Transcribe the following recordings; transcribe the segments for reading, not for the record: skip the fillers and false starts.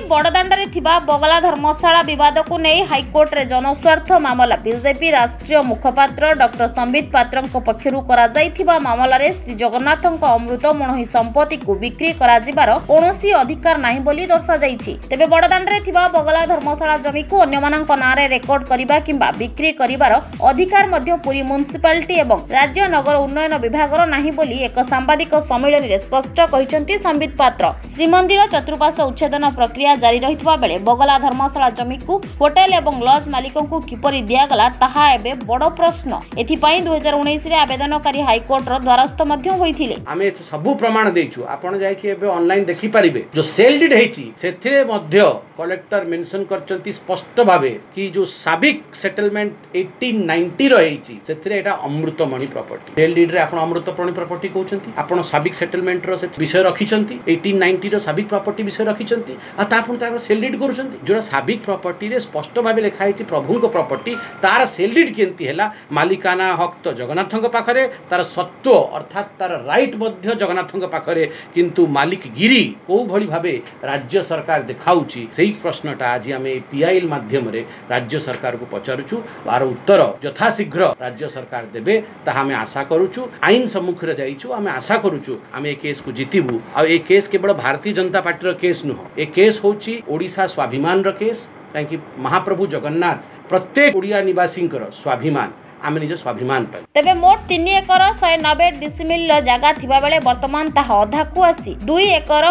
बड़दाण्डरे थिबा बगला धर्मशाला विवाद को नहीं हाईकोर्ट रे जनस्वार्थ मामला बीजेपी राष्ट्रीय मुखपात्र डॉक्टर संबित पात्रଙ୍କ पक्षरु करा जाइथिबा मामला रे श्री जगन्नाथଙ୍କ अमृत मनोही संपत्ति को बिक्री करा जिबार कोनोसी अधिकार नाही बोली दर्शा जाइछि। तेबे बड़दाण्डरे थिबा बगला धर्मशाला जमी को अन्यमानଙ୍କ नारे रेकॉर्ड करिबा किंबा बिक्री करिबार अधिकार मध्य पुरी म्युनिसिपालिटी एवं राज्य नगर उन्नयन विभागर नाही बोली एक सांबादिक सम्मेलन रे स्पष्ट कहिसंती संबित पात्र। श्रीमंदिर चतुर्पार्श्व उच्छेदन प्रक्रिया जारी रहितबा बेले बगला धर्मशाला जमी को होटेल एवं लॉज मालिकों को किपरि दियागला ताहा एबे बड़ प्रश्न। एथिपाई 2019 रे आवेदनकारी हाईकोर्ट रो द्वारस्थ मध्य होइथिले। आमे सब प्रमाण देइछु आपण जाय कि एबे ऑनलाइन देखि परिबे जो सेल डीड हेछि सेथिरे मध्य कलेक्टर मेंशन करचंती स्पष्ट भाबे कि जो साबिक सेटलमेंट 1890 रो हेछि सेथिरे एटा अमृतमणि प्रॉपर्टी सेल डीड रे आपण अमृतमणि प्रॉपर्टी कहउचंती आपण साबिक सेटलमेंट रो विषय रखिचंती 1890 रो साबिक प्रॉपर्टी विषय रखिचंती आ तापर तार सेल डीड करूचंती जो साबिक प्रॉपर्टी रे स्पष्ट भाबे लिखा हेछि प्रभु को प्रॉपर्टी तार सेल डीड केंती हैला मालिकाना हक तो जगन्नाथଙ୍କ पाखरे तार सत्व अर्थात तार राइट मध्य जगन्नाथଙ୍କ पाखरे किंतु मालिक गिरी को भली भाबे राज्य सरकार देखाउची सेही प्रश्नटा आज आमे पीआईएल माध्यम रे राज्य सरकार को पचारुछु आर उत्तर यथाशीघ्र राज्य सरकार देबे ताहा आमे आशा करूछु। आईन सम्मुख रे जाइछु आमे आशा करूछु आमे ए केस को जितिबु आ ए केस केवल भारतीय जनता पार्टी रो केस नुह ए केस होची ओडिशा स्वाभिमान रो केस काहेकि महाप्रभु जगन्नाथ प्रत्येक ओडिया निवासी स्वाभिमान आमे निज स्वाभिमान पाइ। तेबे मोट 3 एकर 190 डिसिमिल जगह थिबा बेले वर्तमान ताहा अधा को आसी 2 एकर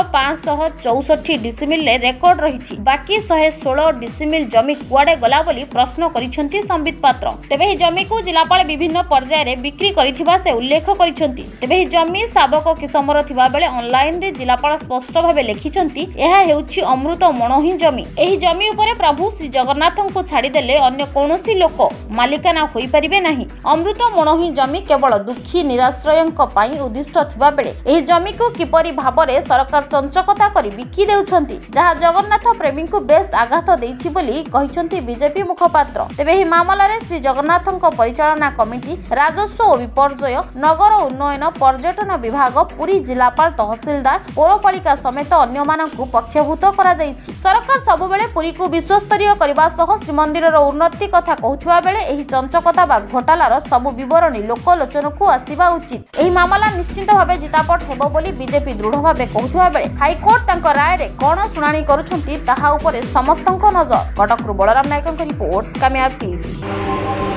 564 डिसिमिल ले रेकॉर्ड रहिछि। बाकी 116 डिसिमिल जमी कुआडे गला बोली प्रश्न करिसंती संबित पात्र। तेबे ही जमी को जिलापाल विभिन्न पर्याय रे बिक्री करिथिबा से उल्लेख करिसंती। तेबे ही जमी साबक किसमर थिबा बेले ऑनलाइन रे जिलापाल स्पष्ट भाबे लिखिसंती एहा हेउछि अमृत मनोही जमी। एही जमी उपरे प्रभु श्री जगन्नाथଙ୍କୁ छाडी देले अन्य कोनोसी लोक मालिकाना होई परिबे नहीं। अमृत मनोही जमी केवल दुखी निराश्रयଙ୍କ ପାଇଁ उद्दिष्ट थिबा बेले एही जमी को किपरि भाबरे सरकार चंचकता करी बिकी देउछंती जहा जगन्नाथ प्रेमी को बेस आघात देइछि बोली कहिसंती बीजेपी मुखपात्र। तेबे ही मामला रे श्री जगन्नाथଙ୍କ परिचालना कमिटी राजस्व और विपर्यय नगर उन्नयन पर्यटन विभाग पुरी जिलापाल तहसीलदार पौरपालिका समेत अन्य मानकु पक्षभूत करा जाइछि। सरकार सब बेले पुरी को विश्वस्तरीय करबा सह श्रीमंदिर रो उन्नति कथा कहउथुवा बेले एही चंचकता बा घोटालार सब विवरणी लोकलोचन को आसीबा उचित। एही मामला निश्चित भावे जितापट हेबो बोली बीजेपी दृढ़ भावे कहउथुवा बेले हाईकोर्ट तांको राय रे कोन सुनानी करूछंती ताहा उपरे समस्तଙ୍କ नजर। कटकरु बलराम नायकଙ୍କ रिपोर्ट कामयाब टीवी।